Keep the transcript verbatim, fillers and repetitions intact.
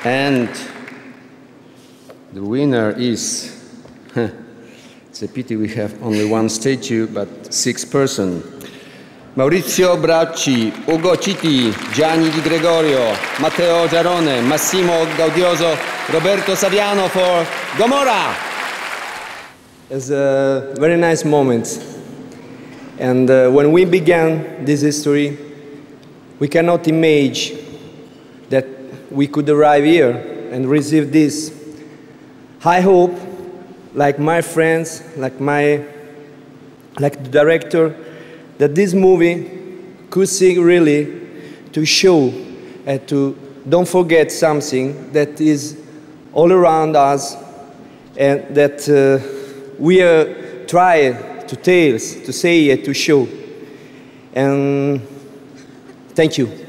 And the winner is, it's a pity we have only one statue, but six person. Maurizio Braucci, Ugo Chiti, Gianni di Gregorio, Matteo Garrone, Massimo Gaudioso, Roberto Saviano for Gomorrah. It's a very nice moment. And uh, when we began this history, we cannot imagine that we could arrive here and receive this. I hope, like my friends, like my, like the director, that this movie could see really to show and to don't forget something that is all around us and that uh, we uh, try to tell, to say and to show. And thank you.